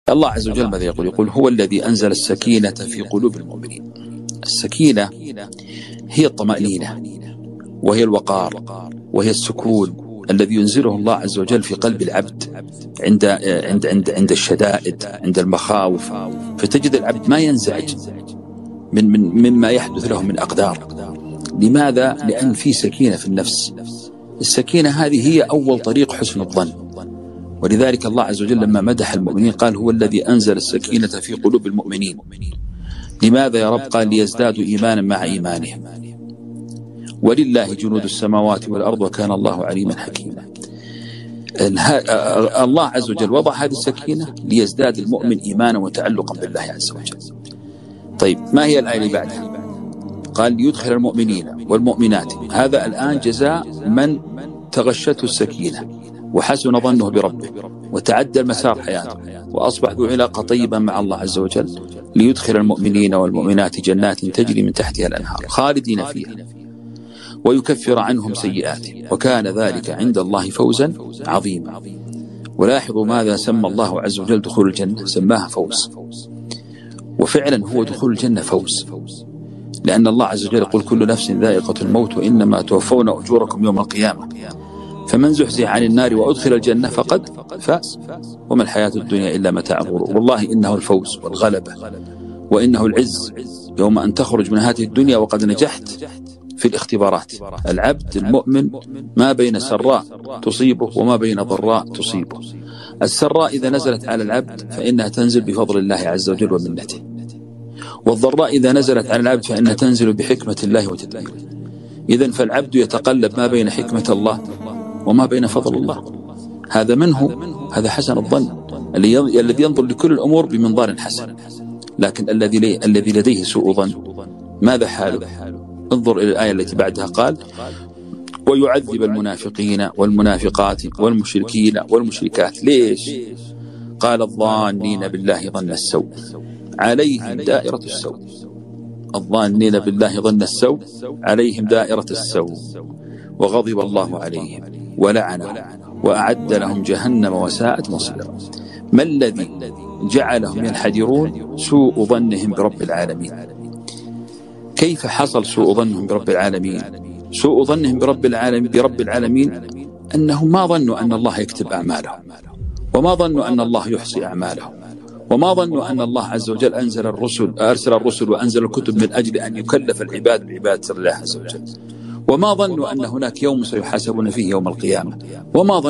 الله عز وجل ماذا يقول؟ يقول هو الذي أنزل السكينة في قلوب المؤمنين. السكينة هي الطمأنينة، وهي الوقار، وهي السكون الذي ينزله الله عز وجل في قلب العبد عند الشدائد، عند المخاوف، فتجد العبد ما ينزعج مما يحدث له من أقدار. لماذا؟ لأن في سكينة في النفس. السكينة هذه هي أول طريق حسن الظن. ولذلك الله عز وجل لما مدح المؤمنين قال هو الذي أنزل السكينة في قلوب المؤمنين. لماذا يا رب؟ قال ليزدادوا إيمانا مع إيمانهم. ولله جنود السماوات والأرض وكان الله عليما حكيما. الله عز وجل وضع هذه السكينة ليزداد المؤمن إيمانا وتعلقا بالله عز وجل. طيب ما هي الآية اللي بعدها؟ قال ليدخل المؤمنين والمؤمنات. هذا الآن جزاء من تغشته السكينة وحسن ظنه بربه وتعدل مسار حياته وأصبح ذو علاقة طيبة مع الله عز وجل. ليدخل المؤمنين والمؤمنات جنات تجري من تحتها الأنهار خالدين فيها ويكفر عنهم سيئاتهم وكان ذلك عند الله فوزا عظيما. ولاحظوا ماذا سمى الله عز وجل دخول الجنة؟ سماها فوز. وفعلا هو دخول الجنة فوز، لأن الله عز وجل يقول كل نفس ذائقة الموت وإنما توفون أجوركم يوم القيامة، فمن زحزح عن النار وأدخل الجنة فقد فاز وما الحياة الدنيا إلا متاع الغرور. والله إنه الفوز والغلبة وإنه العز يوم أن تخرج من هذه الدنيا وقد نجحت في الاختبارات. العبد المؤمن ما بين سراء تصيبه وما بين ضراء تصيبه. السراء إذا نزلت على العبد فإنها تنزل بفضل الله عز وجل ومنته، والضراء إذا نزلت على العبد فإنها تنزل بحكمة الله وتدبيره. إذن فالعبد يتقلب ما بين حكمة الله وما بين فضل الله. هذا منه، هذا حسن الظن الذي ينظر لكل الأمور بمنظار حسن. لكن الذي لديه سوء ظن ماذا حاله؟ انظر إلى الآية التي بعدها قال ويعذب المنافقين والمنافقات والمشركين والمشركات. ليش؟ قال الظانين بالله ظن السوء عليهم دائرة السوء. الظانين بالله ظن السوء عليهم دائرة السوء وغضب الله عليهم ولعنهم وأعد لهم جهنم وساءت مصيرا. ما الذي جعلهم ينحدرون؟ سوء ظنهم برب العالمين. كيف حصل سوء ظنهم برب العالمين؟ سوء ظنهم برب العالمين أنهم ما ظنوا أن الله يكتب أعمالهم، وما ظنوا أن الله يحصي أعمالهم، وما ظنوا أن الله عز وجل أرسل الرسل وأنزل الكتب من أجل أن يكلف العباد بعبادة الله عز وجل، وما ظنوا أن هناك يوم سيحاسبون فيه يوم القيامة، وما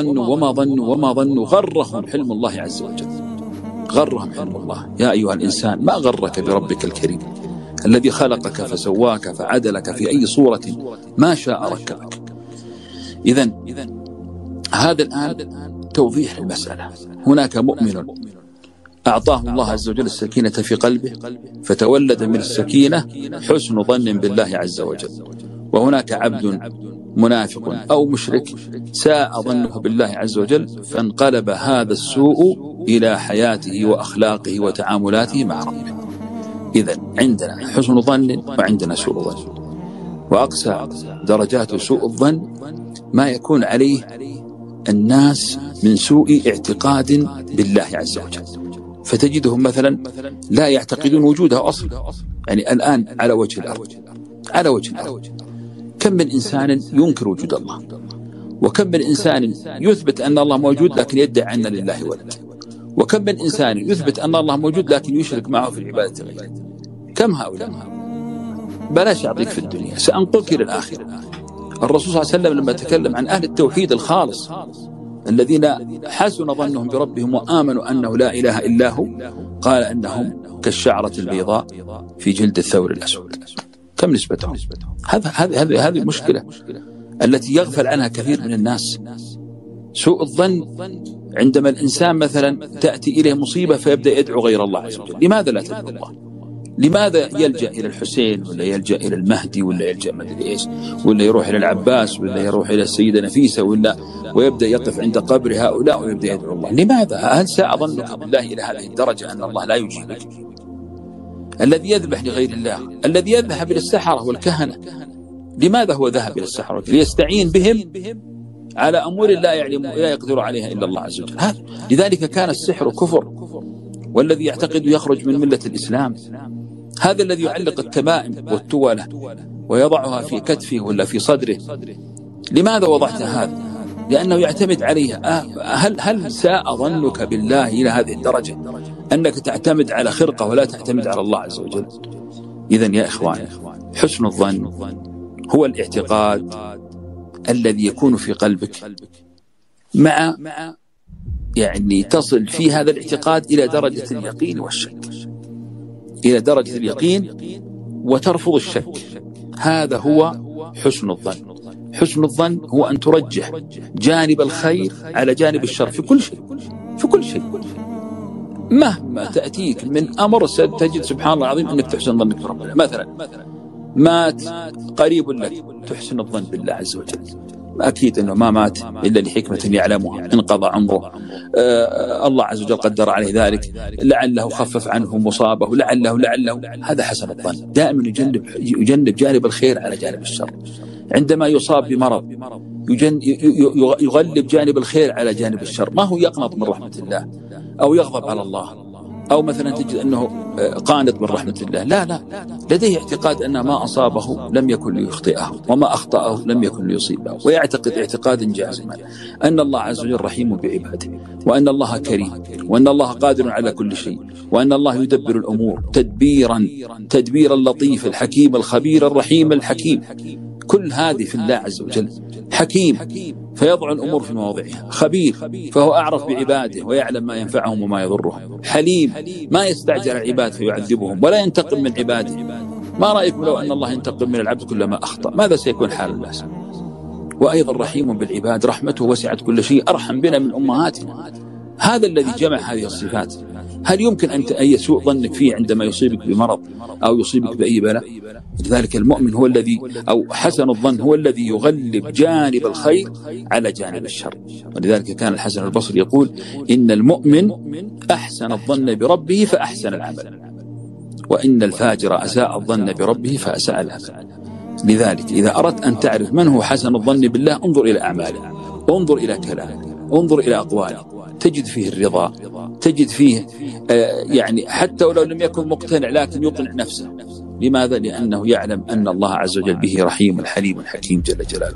ظنوا غرهم حلم الله عز وجل. غرهم حلم الله. يا أيها الإنسان ما غرك بربك الكريم الذي خلقك فسواك فعدلك في أي صورة ما شاء ركبك. إذن هذا الآن توضيح المسألة. هناك مؤمن أعطاه الله عز وجل السكينة في قلبه فتولد من السكينة حسن ظن بالله عز وجل، وهناك عبد منافق أو مشرك ساء ظنه بالله عز وجل فانقلب هذا السوء إلى حياته وأخلاقه وتعاملاته مع ربه. إذن عندنا حسن ظن وعندنا سوء ظن، وأقصى درجات سوء الظن ما يكون عليه الناس من سوء اعتقاد بالله عز وجل، فتجدهم مثلا لا يعتقدون وجوده أصلا. يعني الآن على وجه الأرض كم من إنسان ينكر وجود الله، وكم من إنسان يثبت أن الله موجود لكن يدعي أن لله ولد، وكم من إنسان يثبت أن الله موجود لكن يشرك معه في العبادة غيره. كم هؤلاء؟ بلاش أعطيك في الدنيا، سأنقلك إلى الآخرة. الرسول صلى الله عليه وسلم لما تكلم عن أهل التوحيد الخالص الذين حسن ظنهم بربهم وآمنوا أنه لا إله إلا هو، قال أنهم كالشعرة البيضاء في جلد الثور الأسود. كم نسبتهم؟ هذه المشكلة التي يغفل عنها كثير من الناس. سوء الظن عندما الإنسان مثلا تأتي إليه مصيبة فيبدأ يدعو غير الله عز وجل. لماذا لا تدعو الله؟ لماذا يلجأ إلى الحسين ولا يلجأ إلى المهدي ولا يلجأ ما أدري إيش، ولا يروح إلى العباس ولا يروح إلى السيدة نفيسة ويبدأ يقف عند قبر هؤلاء ويبدأ يدعو الله؟ لماذا؟ هل ساء ظنك بالله إلى هذه الدرجة أن الله لا يجيبك؟ الذي يذبح لغير الله، الذي يذهب إلى السحرة والكهنة، لماذا هو ذهب إلى السحرة؟ ليستعين بهم على أمور لا يقدر عليها إلا الله عز وجل. لذلك كان السحر كفر والذي يعتقد يخرج من ملة الإسلام. هذا الذي يعلق التمائم والتولة ويضعها في كتفه ولا في صدره. لماذا وضعت هذا؟ لأنه يعتمد عليها. هل ساء ظنك بالله إلى هذه الدرجة أنك تعتمد على خرقة ولا تعتمد على الله عز وجل؟ إذن يا إخواني، حسن الظن هو الاعتقاد الذي يكون في قلبك مع يعني تصل في هذا الاعتقاد إلى درجة اليقين والشك، إلى درجة اليقين وترفض الشك. هذا هو حسن الظن. حسن الظن هو أن ترجح جانب الخير على جانب الشر في كل شيء، في كل شيء. مهما تأتيك من أمر ستجد سبحان الله العظيم أنك تحسن ظنك بربنا. مثلا مات قريب لك، تحسن الظن بالله عز وجل، أكيد أنه ما مات إلا لحكمة يعلمها، انقضى عمره، الله عز وجل قدر عليه ذلك، لعله خفف عنه مصابه، لعله. هذا حسن الظن. دائما يجنب جانب الخير على جانب الشر. عندما يصاب بمرض يغلب جانب الخير على جانب الشر. ما هو يقنط من رحمة الله أو يغضب على الله، أو مثلا تجد أنه قانط من رحمة الله. لا، لديه اعتقاد أن ما أصابه لم يكن ليخطئه وما أخطأه لم يكن ليصيبه، ويعتقد اعتقادا جازما أن الله عز وجل رحيم بعباده، وأن الله كريم، وأن الله قادر على كل شيء، وأن الله يدبر الأمور تدبيرا لطيف الحكيم الخبير الرحيم الحكيم. كل هذه في الله عز وجل. حكيم فيضع الأمور في مواضعها، خبير فهو أعرف بعباده ويعلم ما ينفعهم وما يضرهم، حليم ما يستعجل العباد فيعذبهم ولا ينتقم من عباده. ما رأيكم لو أن الله ينتقم من العبد كلما أخطأ؟ ماذا سيكون حال الناس؟ وأيضا رحيم بالعباد، رحمته وسعت كل شيء، أرحم بنا من أمهاتنا. هذا الذي جمع هذه الصفات. هل يمكن أن يسوء ظنك فيه عندما يصيبك بمرض أو يصيبك بأي بلاء؟ لذلك المؤمن هو الذي، أو حسن الظن هو الذي يغلب جانب الخير على جانب الشر. ولذلك كان الحسن البصري يقول: إن المؤمن أحسن الظن بربه فأحسن العمل، وإن الفاجر أساء الظن بربه فأساء العمل. لذلك إذا أردت أن تعرف من هو حسن الظن بالله، انظر إلى أعماله، انظر إلى كلامه، انظر إلى أقواله، تجد فيه الرضا، تجد فيه يعني حتى ولو لم يكن مقتنع لكن يقنع نفسه. لماذا؟ لأنه يعلم أن الله عز وجل به رحيم حليم حكيم جل جلاله.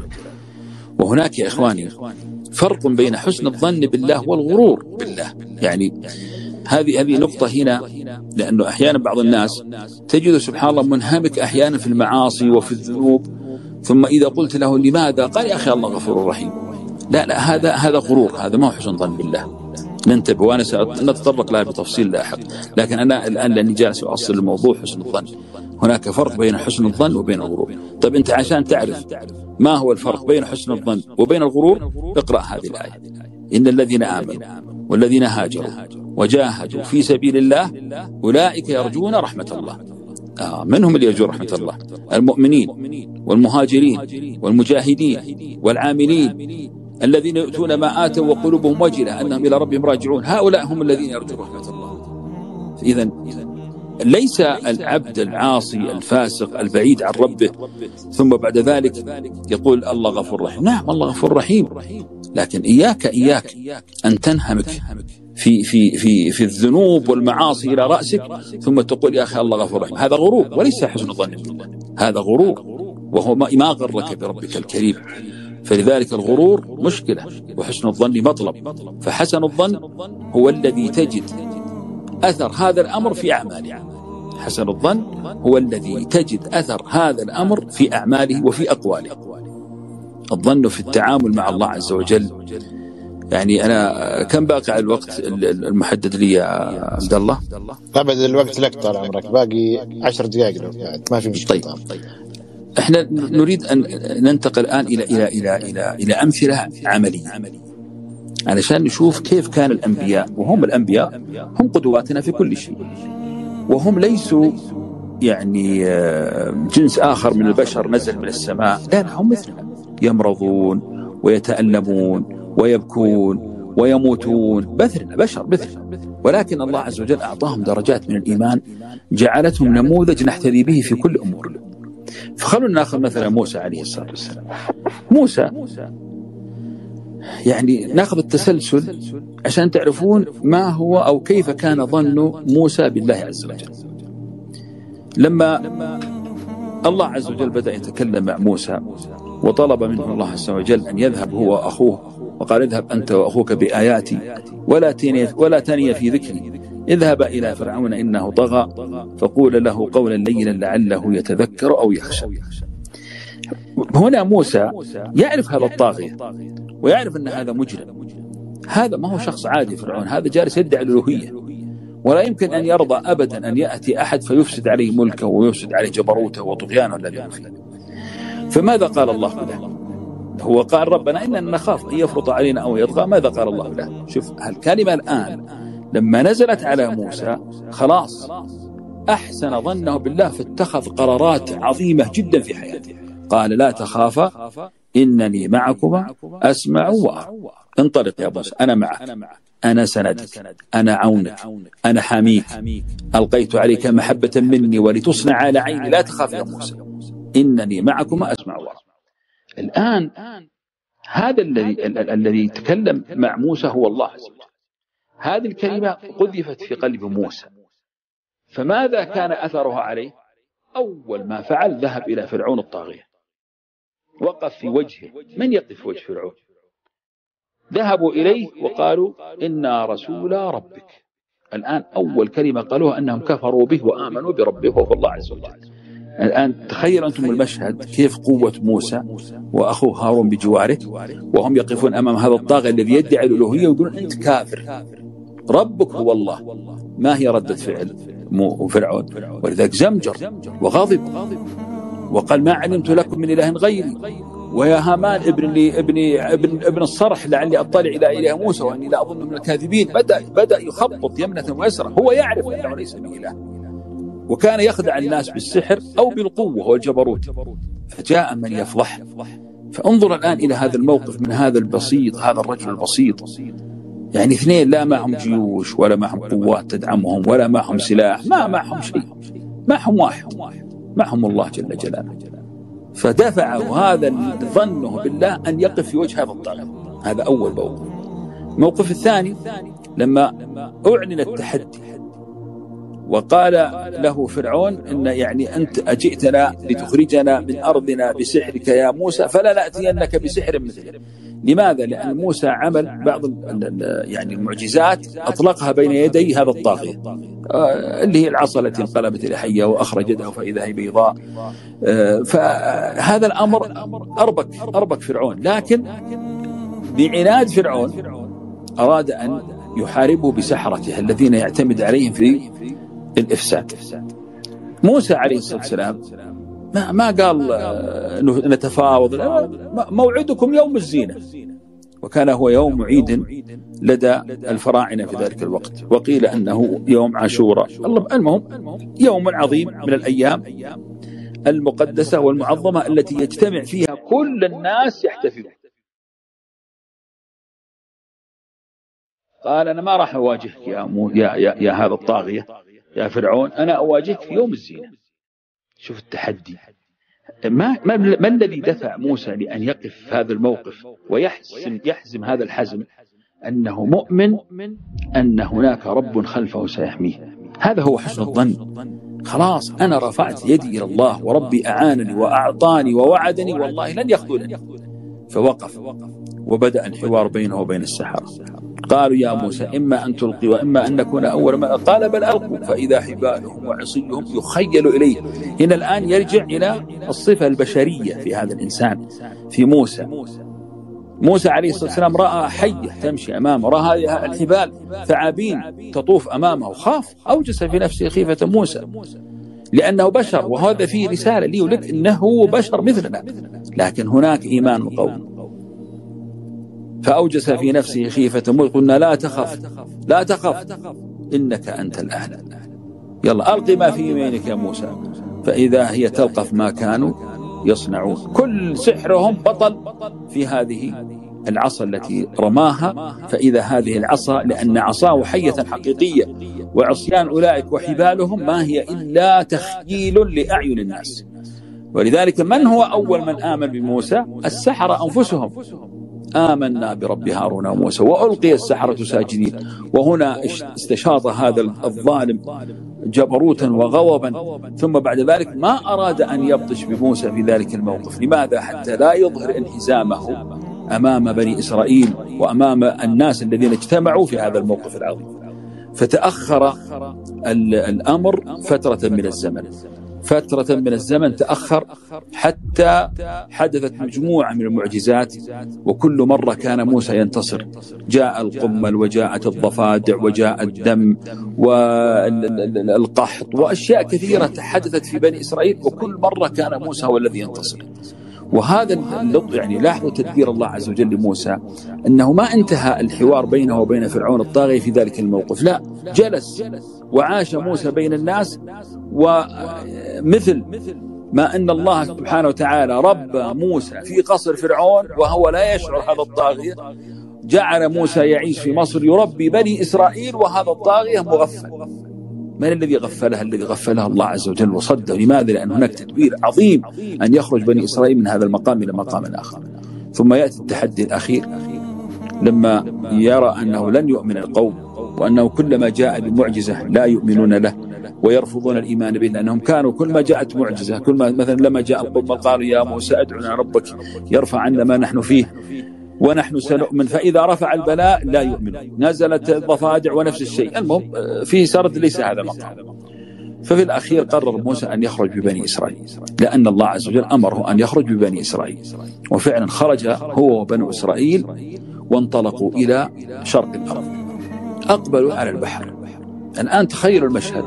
وهناك يا إخواني فرق بين حسن الظن بالله والغرور بالله. يعني هذه نقطة هنا، لأنه أحيانا بعض الناس تجد سبحان الله منهمك أحيانا في المعاصي وفي الذنوب، ثم إذا قلت له لماذا؟ قال: يا أخي الله غفور رحيم. لا، هذا غرور، هذا ما هو حسن ظن بالله. ننتبه، وأنا سنتطرق لها بتفصيل لاحق، لكن أنا الآن لأني جالس أؤصل الموضوع حسن الظن. هناك فرق بين حسن الظن وبين الغرور. طيب أنت عشان تعرف ما هو الفرق بين حسن الظن وبين الغرور، اقرأ هذه الآية: إن الذين آمنوا والذين هاجروا وجاهدوا في سبيل الله أولئك يرجون رحمة الله. منهم اللي يرجون رحمة الله؟ المؤمنين والمهاجرين والمجاهدين والعاملين الذين يؤتون ما آتوا وقلوبهم وجلة أنهم إلى ربهم راجعون، هؤلاء هم الذين يرجون رحمة الله. إذن ليس العبد العاصي الفاسق البعيد عن ربه ثم بعد ذلك يقول الله غفور رحيم. نعم الله غفور رحيم، لكن إياك أن تنهمك في الذنوب والمعاصي إلى رأسك ثم تقول يا أخي الله غفور رحيم. هذا غرور وليس حسن ظن بالله، هذا غرور، وهو ما غرك بربك الكريم. فلذلك الغرور مشكلة وحسن الظن مطلب. فحسن الظن هو الذي تجد أثر هذا الأمر في أعماله. حسن الظن هو الذي تجد أثر هذا الأمر في أعماله وفي أقواله. الظن في التعامل مع الله عز وجل. يعني أنا كم باقي على الوقت المحدد لي يا عبد الله؟ أبد الوقت لك طال عمرك، باقي 10 دقائق لو ما في مشكلة. طيب احنا نريد أن ننتقل الآن إلى أمثلة عملية علشان نشوف كيف كان الأنبياء. وهم الأنبياء هم قدواتنا في كل شيء، وهم ليسوا يعني جنس آخر من البشر نزل من السماء. لا، هم مثلنا، يمرضون ويتألمون ويبكون ويموتون، بشر مثلنا، ولكن الله عز وجل أعطاهم درجات من الإيمان جعلتهم نموذج نحتذي به في كل أمورنا. فخلونا نأخذ مثلا موسى عليه الصلاة والسلام. موسى يعني ناخذ التسلسل عشان تعرفون ما هو أو كيف كان ظن موسى بالله عز وجل. لما الله عز وجل بدأ يتكلم مع موسى وطلب منه الله عز وجل أن يذهب هو وأخوه، وقال اذهب أنت وأخوك بآياتي ولا تني في ذكري، اذهب إلى فرعون إنه طغى فقول له قولا لينا لعله يتذكر أو يخشى. هنا موسى يعرف هذا الطاغية ويعرف أن هذا مجرم، هذا ما هو شخص عادي فرعون، هذا جالس يدعي الألوهية، ولا يمكن أن يرضى أبدا أن يأتي أحد فيفسد عليه ملكه ويفسد عليه جبروته وطغيانه الذي فيه. فماذا قال الله له؟ هو قال ربنا إننا نخاف أن يفرط علينا أو يطغى. ماذا قال الله له؟ شوف هالكلمة الآن لما نزلت على موسى خلاص أحسن ظنه بالله، فاتخذ قرارات عظيمة جدا في حياته. قال لا تخافا إنني معكما أسمع وأرى، انطلق يا موسى أنا معك، أنا سندك، أنا عونك، أنا حاميك، ألقيت عليك محبة مني ولتصنع على عيني، لا تخاف يا موسى إنني معكما أسمع وأرى. الآن هذا الذي تكلم مع موسى هو الله عز وجل. هذه الكلمة قذفت في قلب موسى، فماذا كان أثرها عليه؟ أول ما فعل ذهب إلى فرعون الطاغية، وقف في وجهه. من يقف في وجه فرعون؟ ذهبوا إليه وقالوا إنا رسول ربك. الآن أول كلمة قالوها أنهم كفروا به وآمنوا بربه وهو الله عز وجل. الآن تخيل أنتم المشهد، كيف قوة موسى وأخوه هارون بجواره وهم يقفون أمام هذا الطاغية الذي يدعي الألوهية ويقولون أنت كافر، ربك هو الله. ما هي ردة فعل فرعون؟ ولذلك زمجر وغضب وقال ما علمت لكم من إله غيري، ويا هامان ابن الصرح لعلي أطلع إلى إله موسى وأني لا أظن من الكاذبين. بدأ يخبط يمنة ويسرى، هو يعرف أنه ليس بإله، وكان يخدع الناس بالسحر أو بالقوة والجبروت، فجاء من يفضح. فانظر الآن إلى هذا الموقف من هذا البسيط، هذا الرجل البسيط، يعني اثنين لا معهم جيوش ولا معهم قوات تدعمهم ولا معهم سلاح، ما معهم شيء، معهم واحد، معهم الله جل جلاله. فدفعوا هذا ظنه بالله أن يقف في وجه هذا الطاغية. هذا أول موقف. الموقف الثاني لما أعلن التحدي وقال له فرعون إن يعني أنت أجئتنا لتخرجنا من أرضنا بسحرك يا موسى فلا نأتينك بسحر مثله. لماذا؟ لأن موسى عمل بعض يعني المعجزات أطلقها بين يدي هذا الطاغية، اللي هي العصا التي انقلبت إلى حية وأخرج يده فإذا هي بيضاء. فهذا الأمر أربك فرعون، لكن بعناد فرعون أراد أن يحاربه بسحرته الذين يعتمد عليهم في الإفساد. موسى عليه الصلاة والسلام ما قال نتفاوض، موعدكم يوم الزينة، وكان هو يوم عيد لدى الفراعنة في ذلك الوقت، وقيل أنه يوم عاشوراء. المهم يوم عظيم من الأيام المقدسة والمعظمة التي يجتمع فيها كل الناس يحتفلون. قال أنا ما راح أواجهك يا هذا الطاغية يا فرعون، أنا أواجهك في يوم الزينة. شوف التحدي. ما الذي دفع موسى لأن يقف في هذا الموقف ويحزم هذا الحزم؟ أنه مؤمن أن هناك رب خلفه سيحميه. هذا هو حسن الظن. خلاص أنا رفعت يدي إلى الله وربي أعانني وأعطاني ووعدني والله لن يخذلني. فوقف وبدأ الحوار بينه وبين السحرة. قالوا يا موسى إما أن تلقي وإما أن نكون أول من. قال بل ألقوا فإذا حبالهم وعصيهم يخيل إليه. هنا الآن يرجع إلى الصفة البشرية في هذا الإنسان في موسى عليه الصلاة والسلام رأى حية تمشي أمامه، رأى هذه الحبال ثعابين تطوف أمامه، خاف، أوجس في نفسه خيفة موسى لأنه بشر، وهذا فيه رسالة لي ولك إنه بشر مثلنا، لكن هناك إيمان القوم. فأوجس في نفسه خيفة موسى. قلنا لا تخف إنك أنت الأعلى، يلا ألقي ما في يمينك يا موسى. فإذا هي تلقف ما كانوا يصنعون. كل سحرهم بطل في هذه العصا التي رماها. فإذا هذه العصا، لأن عصاه حية حقيقية، وعصيان أولئك وحبالهم ما هي إلا تخييل لأعين الناس. ولذلك من هو أول من آمن بموسى؟ السحرة أنفسهم. آمنا برب هارون وموسى وألقي السحرة ساجدين. وهنا استشاط هذا الظالم جبروتا وغضبا، ثم بعد ذلك ما أراد أن يبطش بموسى في ذلك الموقف. لماذا؟ حتى لا يظهر انهزامه أمام بني إسرائيل وأمام الناس الذين اجتمعوا في هذا الموقف العظيم. فتأخر الأمر فترة من الزمن تأخر حتى حدثت مجموعة من المعجزات، وكل مرة كان موسى ينتصر. جاء القمل وجاءت الضفادع وجاء الدم والقحط وأشياء كثيرة حدثت في بني إسرائيل، وكل مرة كان موسى هو الذي ينتصر. وهذا يعني لاحظوا تدبير الله عز وجل لموسى، أنه ما انتهى الحوار بينه وبين فرعون الطاغية في ذلك الموقف، لا، جلس وعاش موسى بين الناس. ومثل ما أن الله سبحانه وتعالى ربى موسى في قصر فرعون وهو لا يشعر هذا الطاغية، جعل موسى يعيش في مصر يربي بني إسرائيل وهذا الطاغية مغفل. من الذي غفلها؟ الذي غفلها الله عز وجل وصده. لماذا؟ لأن هناك تدبير عظيم أن يخرج بني إسرائيل من هذا المقام إلى مقام آخر. ثم يأتي التحدي الأخير لما يرى أنه لن يؤمن القوم، وأنه كلما جاء بمعجزة لا يؤمنون له ويرفضون الإيمان به، لأنهم كانوا كل ما جاءت معجزة، كل ما مثلا لما جاء القوم قالوا يا موسى ادعنا ربك يرفع عنا ما نحن فيه ونحن سنؤمن، فإذا رفع البلاء لا يؤمن، نزلت الضفادع ونفس الشيء. المهم فيه سرد ليس هذا مقام. ففي الأخير قرر موسى أن يخرج ببني إسرائيل، لأن الله عز وجل أمره أن يخرج ببني إسرائيل. وفعلا خرج هو وبنو إسرائيل وانطلقوا إلى شرق الأرض، أقبلوا على البحر. الآن تخيلوا المشهد،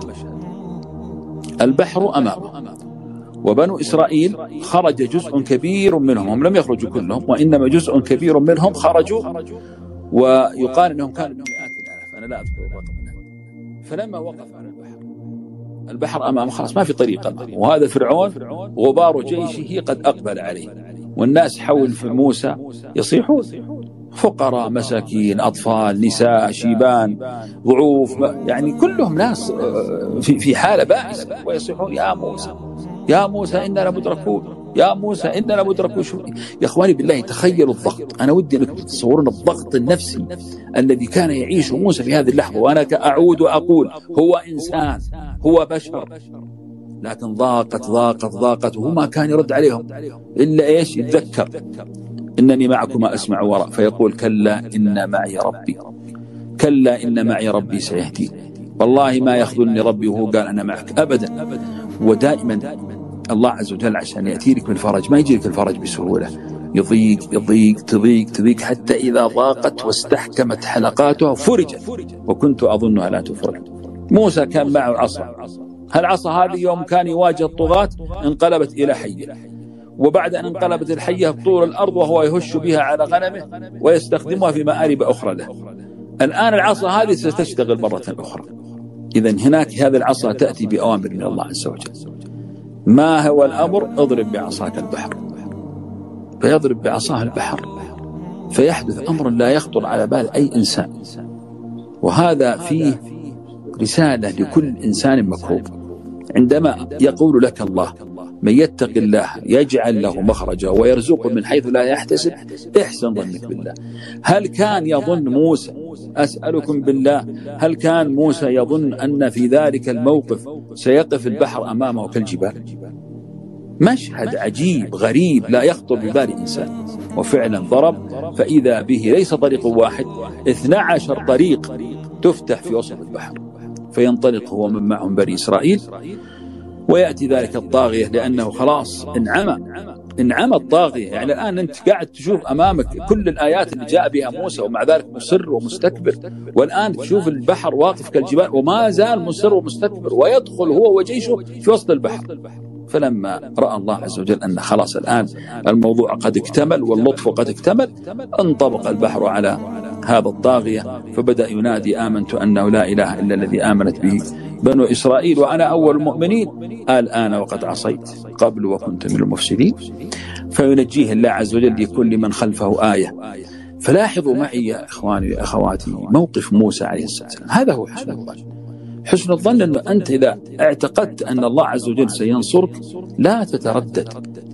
البحر أمامه وبنو إسرائيل خرج جزء كبير منهم، هم لم يخرجوا كلهم وإنما جزء كبير منهم خرجوا، ويقال أنهم كانوا بمئات الآلاف، أنا لا أذكر الرقم. فلما وقف على البحر أمامه خلاص ما في طريق أمامه، وهذا فرعون غبار جيشه قد أقبل عليه، والناس حول موسى يصيحون، فقراء مساكين أطفال نساء شيبان ضعوف، يعني كلهم ناس في حالة بائسة، ويصيحون يا موسى يا موسى إننا مدركون، يا موسى إننا مدركون. يا إخواني بالله تخيلوا الضغط. أنا ودي أنكم تتصورون الضغط النفسي الذي كان يعيش موسى في هذه اللحظة. وأنا أعود وأقول هو إنسان، هو بشر، لكن ضاقت وهو ما كان يرد عليهم إلا إيش؟ يتذكر إنني معكما أسمع وراء، فيقول كلا إن معي ربي، كلا إن معي ربي سيهدين، والله ما يخذلني ربي وهو قال أنا معك أبدا. ودائما الله عز وجل عشان يأتي لك بالفرج ما يجي لك الفرج بسهولة، تضيق حتى إذا ضاقت واستحكمت حلقاتها فرجت وكنت أظنها لا تفرج. موسى كان معه عصا، هالعصا هذه يوم كان يواجه الطغاة انقلبت إلى حية، وبعد أن انقلبت الحية طول الأرض وهو يهش بها على غنمه ويستخدمها في مآرب أخرى له. الآن العصا هذه ستشتغل مرة أخرى. إذن هناك هذه العصا تأتي بأوامر من الله عز وجل. ما هو الأمر؟ اضرب بعصاك البحر، فيضرب بعصاه البحر فيحدث أمر لا يخطر على بال أي إنسان. وهذا فيه رسالة لكل إنسان مكروب. عندما يقول لك الله من يتق الله يجعل له مخرجا ويرزقه من حيث لا يحتسب، احسن ظنك بالله. هل كان يظن موسى، أسألكم بالله، هل كان موسى يظن أن في ذلك الموقف سيقف البحر أمامه كالجبال؟ مشهد عجيب غريب لا يخطر ببال إنسان. وفعلا ضرب فإذا به ليس طريق واحد، 12 طريق تفتح في وسط البحر، فينطلق هو من معهم بني إسرائيل. ويأتي ذلك الطاغية لأنه خلاص انعمى الطاغية. يعني الآن أنت قاعد تشوف أمامك كل الآيات اللي جاء بها موسى ومع ذلك مصر ومستكبر، والآن تشوف البحر واقف كالجبال وما زال مصر ومستكبر، ويدخل هو وجيشه في وسط البحر. فلما رأى الله عز وجل أن خلاص الآن الموضوع قد اكتمل واللطف قد اكتمل، انطبق البحر على هذا الطاغية فبدأ ينادي آمنت أنه لا إله إلا الذي آمنت به بنو إسرائيل وأنا أول المؤمنين الآن وقد عصيت قبل وكنت من المفسدين. فينجيه الله عز وجل لكل من خلفه آية. فلاحظوا معي يا إخواني يا أخواتي موقف موسى عليه الصلاة والسلام. هذا هو حسن الظن. حسن الظن أنه أنت إذا اعتقدت أن الله عز وجل سينصرك لا تتردد،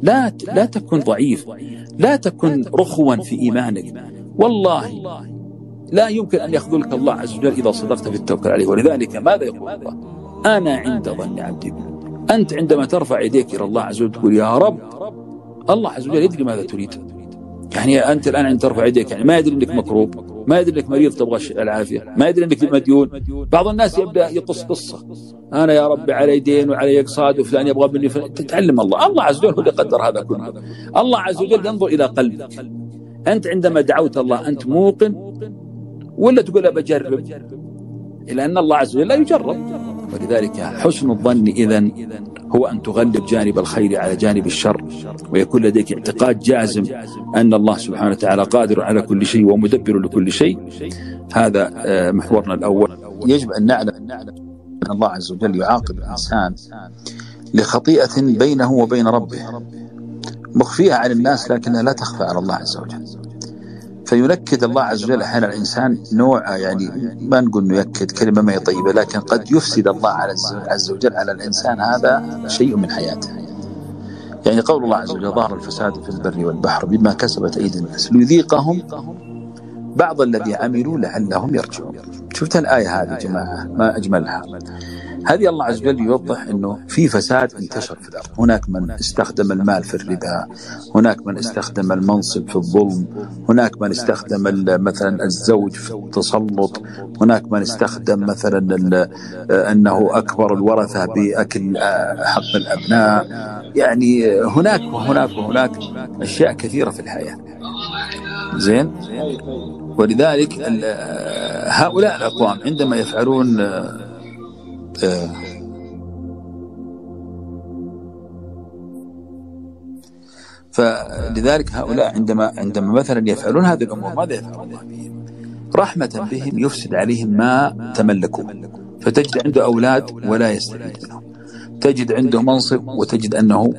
لا تكن ضعيف، لا تكن رخوا في إيمانك. والله لا يمكن أن يخذلك الله عز وجل إذا صدقت في التوكل عليه. ولذلك ماذا يقول الله؟ أنا عند ظن عبدي بي. أنت عندما ترفع يديك إلى الله عز وجل تقول يا رب، الله عز وجل يدري ماذا تريد. يعني أنت الآن عند ترفع يديك، يعني ما يدري أنك مكروب، ما يدري أنك مريض تبغى العافية، ما يدري أنك مديون. بعض الناس يبدأ يقص قصة، أنا يا رب علي دين وعلي إقساط وفلان يبغى مني تتعلم الله عز وجل هو اللي قدر هذا كله. الله عز وجل ينظر إلى قلبك. أنت عندما دعوت الله أنت موقن ولا تقول بجرب؟ إلا أن الله عز وجل لا يجرب. ولذلك حسن الظن إذن هو أن تغلب جانب الخير على جانب الشر، ويكون لديك اعتقاد جازم أن الله سبحانه وتعالى قادر على كل شيء ومدبر لكل شيء. هذا محورنا الأول. يجب أن نعلم أن الله عز وجل يعاقب الإنسان لخطيئة بينه وبين ربه مخفية على الناس لكنها لا تخفى على الله عز وجل. فينكد الله عز وجل أحيانا الإنسان نوع، يعني ما نقول نيكد كلمة ما هي طيبة، لكن قد يفسد الله عز وجل على الإنسان هذا شيء من حياته. يعني قول الله عز وجل ظهر الفساد في البر والبحر بما كسبت أيدي الناس ليذيقهم بعض الذي عملوا لعلهم يرجعون. شفت الآية هذه جماعة ما أجملها. هذه الله عز وجل يوضح أنه في فساد انتشر في الأرض. هناك من استخدم المال في الربا، هناك من استخدم المنصب في الظلم، هناك من استخدم مثلا الزوج في التسلط، هناك من استخدم مثلا أنه أكبر الورثة بأكل حق الأبناء. يعني هناك وهناك وهناك أشياء كثيرة في الحياة. زين. ولذلك هؤلاء الأقوام عندما يفعلون فلذلك هؤلاء عندما مثلا يفعلون هذه الأمور ماذا يفعل الله بهم؟ رحمة بهم يفسد عليهم ما تملكوا. فتجد عنده أولاد ولا يستفيد منهم، تجد عنده منصب وتجد أنه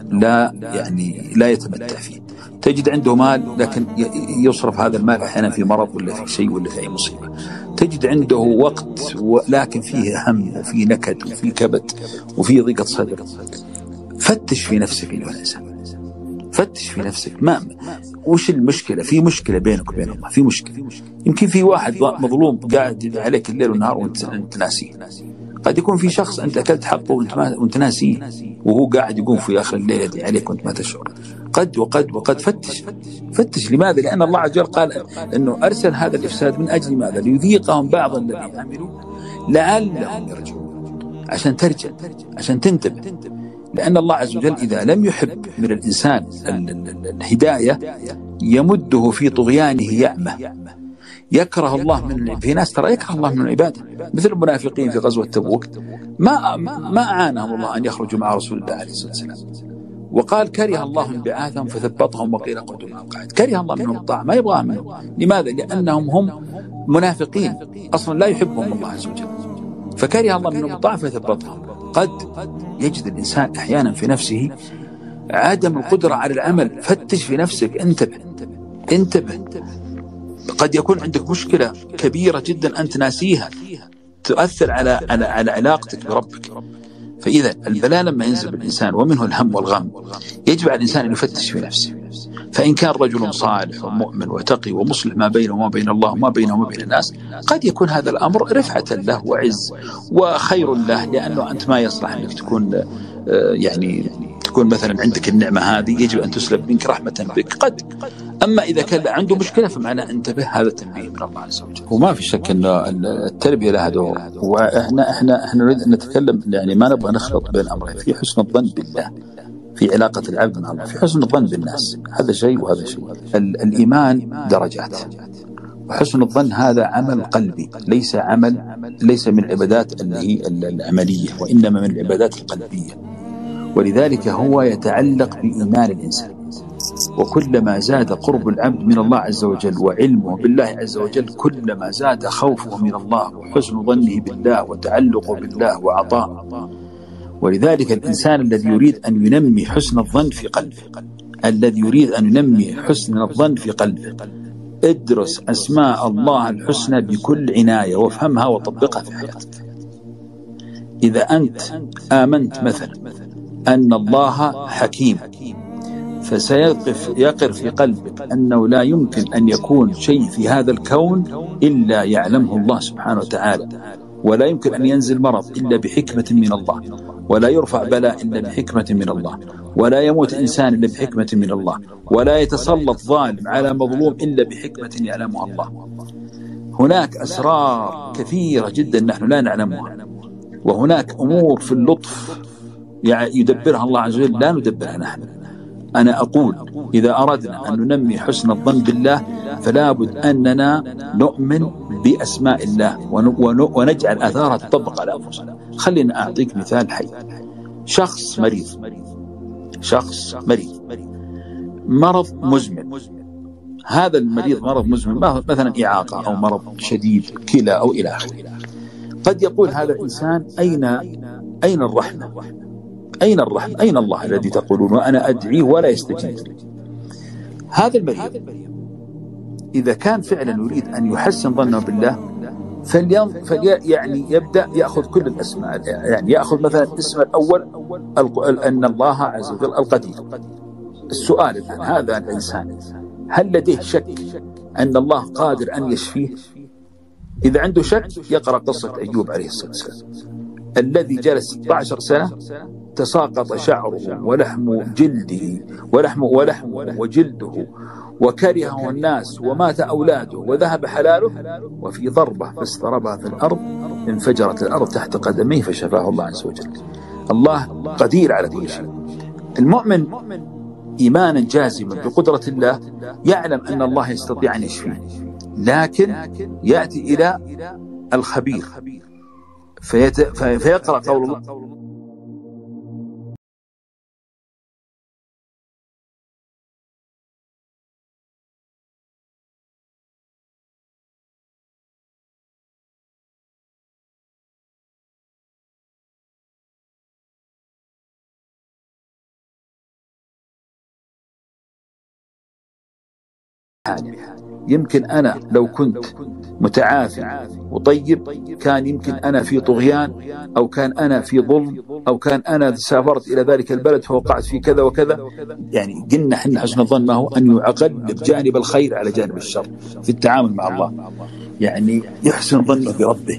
لا يتمتع فيه، تجد عنده مال لكن يصرف هذا المال أحيانا في مرض ولا في شيء ولا في أي مصيبة، تجد عنده وقت لكن فيه هم وفيه نكد وفيه كبت وفيه ضيقة صدر. فتش في نفسك أيها الإنسان، فتش في نفسك. ما وش المشكلة؟ في مشكلة بينك وبين الله، في مشكلة. يمكن في واحد مظلوم قاعد عليك الليل والنهار وانت ناسيه. قد يكون في شخص أنت أكلت حقه وانت ناسيه وهو قاعد يقوم في آخر الليل يدعي عليك وانت ما تشعر. وقد فتش. لماذا؟ لأن الله عز وجل قال أنه أرسل هذا الإفساد من أجل ماذا؟ ليذيقهم بعض الذي عملوا لعلهم يرجعون. عشان ترجع، عشان تنتبه. لأن الله عز وجل إذا لم يحب من الإنسان الهداية يمده في طغيانه يعمى. يكره الله في ناس ترى يكره الله من العبادة، مثل المنافقين في غزوة تبوك ما أعانهم الله أن يخرجوا مع رسول الله عليه الصلاة والسلام، وقال كره الله انبعاثهم فثبطهم وقيل قعدوا مع القاعدين. كره الله منهم الطاعة، ما يبغى منهم. لماذا؟ لأنهم هم منافقين أصلا لا يحبهم الله عز وجل، فكره الله منهم الطاعة فثبطهم. قد يجد الإنسان أحيانا في نفسه عدم القدرة على العمل. فتش في نفسك، انتبه. قد يكون عندك مشكلة كبيرة جدا أنت ناسيها تؤثر على علاقتك بربك. فإذا البلاء لما ينزل بالإنسان ومنه الهم والغم يجب على الإنسان أن يفتش في نفسه. فإن كان رجل صالح ومؤمن وتقي ومصلح ما بينه وما بين الله وما بينه وما بين الناس، قد يكون هذا الأمر رفعة له وعز وخير له، لأنه أنت ما يصلح أنك تكون مثلا عندك النعمة هذه يجب أن تسلب منك رحمة بك. أما إذا كان عنده مشكلة فمعنى انتبه، هذا تنبيه من الله عز وجل. وما في شك أن التربية لها دور، وإحنا نريد أن نتكلم، يعني ما نبغى نخلط بين أمرين. في حسن الظن بالله في علاقة العبد مع الله، في حسن الظن بالناس، هذا شيء وهذا شيء. الإيمان درجات، وحسن الظن هذا عمل قلبي، ليس من العبادات اللي هي العملية، وإنما من العبادات القلبية. ولذلك هو يتعلق بإيمان الإنسان. وكلما زاد قرب العبد من الله عز وجل وعلمه بالله عز وجل كلما زاد خوفه من الله وحسن ظنه بالله وتعلقه بالله وعطاء. ولذلك الإنسان الذي يريد أن ينمي حسن الظن في قلبه ادرس أسماء الله الحسنى بكل عناية وافهمها وطبقها في حياتك. إذا أنت آمنت مثلا أن الله حكيم، يقر في قلبك أنه لا يمكن أن يكون شيء في هذا الكون إلا يعلمه الله سبحانه وتعالى، ولا يمكن أن ينزل مرض إلا بحكمة من الله، ولا يرفع بلاء إلا بحكمة من الله، ولا يموت إنسان إلا بحكمة من الله، ولا يتسلط ظالم على مظلوم إلا بحكمة يعلمها الله. هناك أسرار كثيرة جدا نحن لا نعلمها، وهناك أمور في اللطف يدبرها الله عز وجل لا ندبرها نحن. أنا أقول إذا أردنا أن ننمي حسن الظن بالله فلا بد أننا نؤمن بأسماء الله ونجعل آثارها تطبق على أنفسنا. خلينا أعطيك مثال حي. شخص مريض مرض مزمن، هذا المريض مرض مزمن مثلا إعاقة أو مرض شديد كلى أو إلى آخره. قد يقول هذا الإنسان أين الرحمة؟ أين الله الذي تقولون وأنا أدعيه ولا يستجيب لي؟ هذا المريض إذا كان فعلا يريد أن يحسن ظنه بالله يعني يبدأ يأخذ كل الأسماء، يعني يأخذ مثلا الاسم الأول أن الله عز وجل القدير. السؤال الآن هذا الإنسان هل لديه شك أن الله قادر أن يشفيه؟ إذا عنده شك يقرأ قصة أيوب عليه الصلاة والسلام الذي جلس 16 سنة تساقط شعره ولحم جلده ولحمه وجلده وكرهه الناس ومات أولاده وذهب حلاله، وفي ضربة فاستربها في الأرض انفجرت الأرض تحت قدميه فشفاه الله عز وجل. الله قدير على كل شيء. المؤمن إيمانا جازما بقدرة الله يعلم أن الله يستطيع أن يشفيه، لكن يأتي إلى الخبير فيقرأ قول الله يمكن أنا لو كنت متعافي وطيب كان يمكن أنا في طغيان، أو كان أنا في ظلم، أو كان أنا سافرت إلى ذلك البلد فوقعت في كذا وكذا. يعني قلنا حنا حسن الظن ما هو أن يقلب جانب الخير على جانب الشر في التعامل مع الله، يعني يحسن ظنه بربه.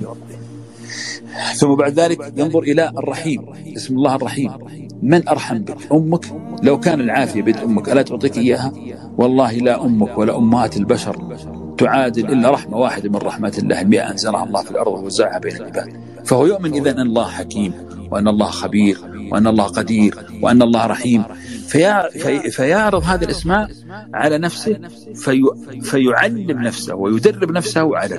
ثم بعد ذلك ينظر إلى الرحيم، اسم الله الرحيم. من أرحم بك؟ أمك؟ لو كان العافية بيد أمك ألا تعطيك إياها؟ والله لا أمك ولا أمهات البشر تعادل إلا رحمة واحدة من رحمات الله 100 أنزلها الله في الأرض ووزعها بين العباد. فهو يؤمن إذن أن الله حكيم، وأن الله خبير، وأن الله قدير، وأن الله رحيم، فيعرض هذه الأسماء على نفسه فيعلم نفسه ويدرب نفسه على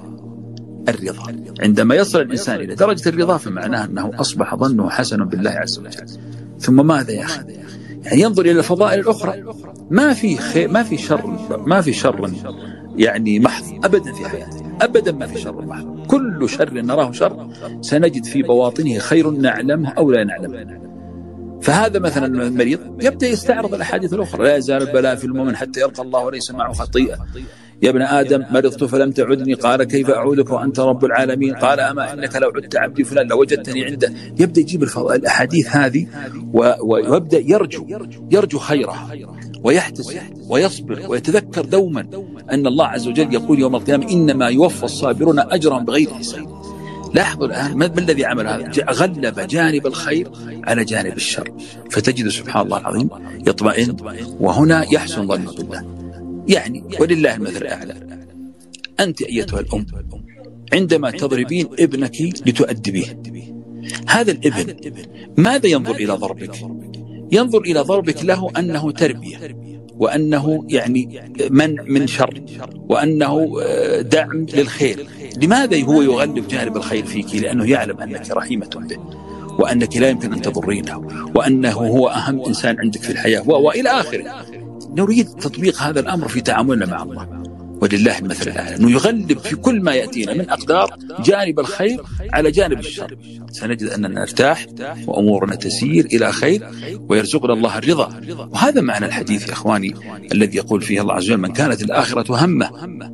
الرضا. عندما يصل الإنسان إلى درجة الرضا فمعناه أنه أصبح ظنه حسن بالله عز وجل. ثم ماذا يا أخي؟ يعني ينظر إلى الفضائل الأخرى، ما في خير، ما في شر يعني محض أبدا في حياتنا، أبدا ما في شر محض. كل شر نراه شر سنجد في بواطنه خير نعلمه أو لا نعلمه. فهذا مثلا المريض يبدأ يستعرض الأحاديث الأخرى: لا يزال البلاء في المؤمن حتى يلقى الله وليس معه خطيئة. يا ابن آدم مرضت فلم تعدني، قال كيف أعودك وأنت رب العالمين؟ قال أما إنك لو عدت عبدي فلان لوجدتني عنده. يبدأ يجيب الأحاديث هذه ويبدأ يرجو خيرها ويحتسب ويصبر ويتذكر دوما أن الله عز وجل يقول يوم القيامة: إنما يوفى الصابرون أجرهم بغير حساب. لاحظوا الآن ما الذي عمل هذا؟ غلب جانب الخير على جانب الشر، فتجد سبحان الله العظيم يطمئن، وهنا يحسن ظنه بالله. يعني ولله المثل الأعلى. أنت أيتها الأم عندما تضربين ابنك لتؤدبيه، هذا الابن ماذا ينظر إلى ضربك؟ ينظر إلى ضربك له أنه تربية، وأنه يعني منع من شر، وأنه دعم للخير. لماذا هو يغلب جانب الخير فيك؟ لأنه يعلم أنك رحيمة به، وأنك لا يمكن أن تضرينه، وأنه هو أهم إنسان عندك في الحياة، وإلى آخره. نريد تطبيق هذا الأمر في تعاملنا مع الله، ولله المثل الأعلى، أنه يغلب في كل ما يأتينا من أقدار جانب الخير على جانب الشر. سنجد أننا نرتاح وأمورنا تسير إلى خير، ويرزقنا الله الرضا. وهذا معنى الحديث يا إخواني الذي يقول فيه الله عز وجل: من كانت الآخرة همه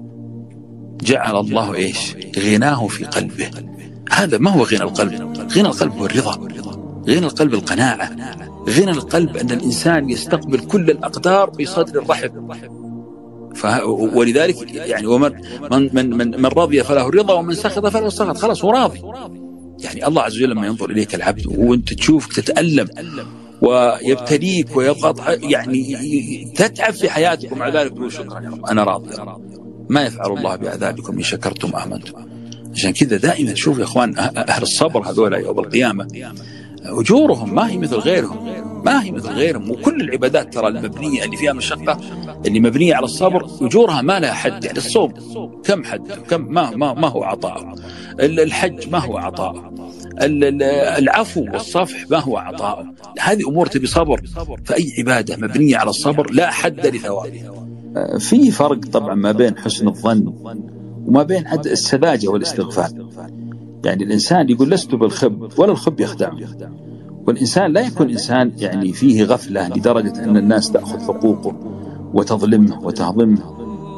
جعل الله غناه في قلبه. هذا ما هو غنى القلب؟ غنى القلب هو الرضا، غنى القلب القناعة، غنى القلب أن الإنسان يستقبل كل الأقدار بصدر رحب. ولذلك يعني من رضي فله الرضا ومن سخط فله السخط، خلاص هو راضي. يعني الله عز وجل لما ينظر إليك العبد وأنت تشوفك تتألم ويبتليك ويضغط، يعني تتعب في حياتك، ومع ذلك تقول شكرا يا رب أنا راضي. ما يفعل الله بعذابكم إن شكرتم آمنتم. عشان كذا دائما شوف يا إخوان أهل الصبر هذول يوم القيامة أجورهم ما هي مثل غيرهم، ما هي مثل غيرهم. وكل العبادات ترى المبنية اللي فيها مشقة اللي مبنية على الصبر أجورها ما لها حد. يعني الصوم كم حد، كم ما هو عطاء، الحج ما هو عطاء، العفو والصفح ما هو عطاء. هذه أمور تبي صبر، فأي عبادة مبنية على الصبر لا حد لثوابها. في فرق طبعا ما بين حسن الظن وما بين السذاجة والاستغفال. يعني الإنسان يقول لست بالخب ولا الخب يخدعني، والإنسان لا يكون إنسان يعني فيه غفلة لدرجة أن الناس تأخذ حقوقه وتظلمه وتهضمه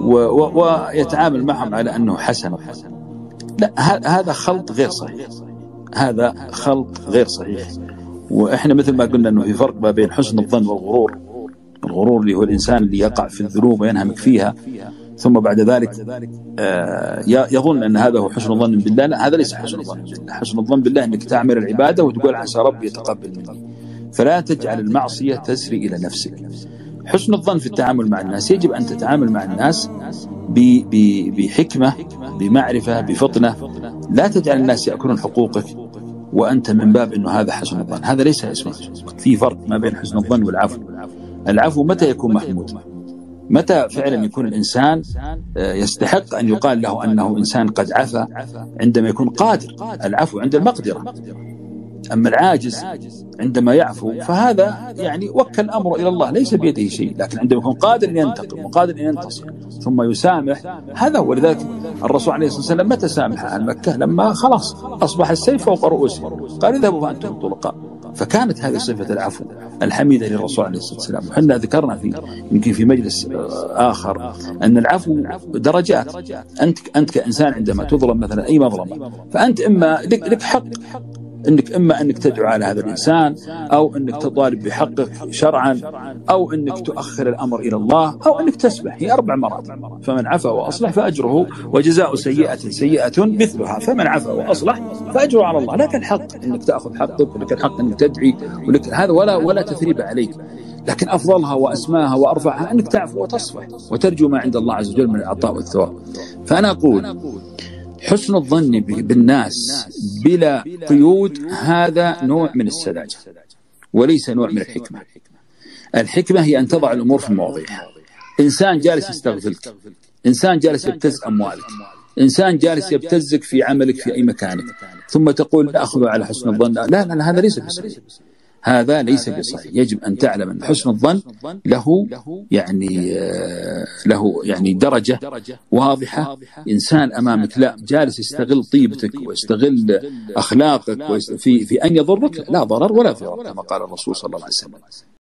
ويتعامل معهم على أنه حسن. لا، هذا خلط غير صحيح، هذا خلط غير صحيح. وإحنا مثل ما قلنا أنه في فرق ما بين حسن الظن والغرور. الغرور اللي هو الإنسان اللي يقع في الذنوب وينهمك فيها ثم بعد ذلك يظن أن هذا هو حسن الظن بالله. لا، هذا ليس حسن الظن بالله. حسن الظن بالله أنك تعمل العبادة وتقول عسى ربي يتقبل مني، فلا تجعل المعصية تسري إلى نفسك. حسن الظن في التعامل مع الناس، يجب أن تتعامل مع الناس بحكمة، بمعرفة، بفطنة. لا تجعل الناس يأكلون حقوقك وأنت من باب أنه هذا حسن الظن. هذا ليس اسمه. في فرق ما بين حسن الظن والعفو. العفو متى يكون محمود؟ متى فعلا يكون الإنسان يستحق أن يقال له أنه إنسان قد عفى؟ عندما يكون قادر. العفو عند المقدرة. أما العاجز عندما يعفو فهذا يعني وكل الأمر إلى الله، ليس بيده شيء. لكن عندما يكون قادر أن ينتقم وقادر أن ينتصر ثم يسامح، هذا هو. لذلك الرسول عليه الصلاة والسلام متى سامح أهل مكة؟ لما خلاص أصبح السيف فوق رؤوسهم، قال اذهبوا فأنتم طلقاء. فكانت هذه صفة العفو الحميدة للرسول عليه الصلاة والسلام. وحنا ذكرنا يمكن في مجلس آخر أن العفو درجات. أنت كإنسان عندما تظلم مثلا أي مظلمة، فأنت إما لك حق أنك تدعو على هذا الإنسان، أو أنك تطالب بحقك شرعا، أو أنك تؤخر الأمر إلى الله، أو أنك تسبح. هي 4 مرات. فمن عفا وأصلح فأجره وجزاء سيئة مثلها، فمن عفا وأصلح فأجره على الله. لك الحق أنك تأخذ حقك، ولك الحق أنك تدعي، ولك هذا ولا تثريب عليك. لكن أفضلها وأسماها وأرفعها أنك تعفو وتصفح وترجو ما عند الله عز وجل من العطاء والثواب. فأنا أقول حسن الظن بالناس بلا قيود هذا نوع من السذاجة وليس نوع من الحكمة. الحكمة هي أن تضع الأمور في مواضعها. إنسان جالس يستغفلك، إنسان جالس يبتز أموالك، إنسان جالس يبتزك في عملك في أي مكانك، ثم تقول لا أخذ على حسن الظن. لا، هذا ليس بصحيح. هذا ليس بصحيح. يجب أن تعلم أن حسن الظن له يعني درجة واضحة. إنسان أمامك لا جالس يستغل طيبتك ويستغل أخلاقك في أن يضرك، لا ضرر ولا ضرر كما قال الرسول صلى الله عليه وسلم.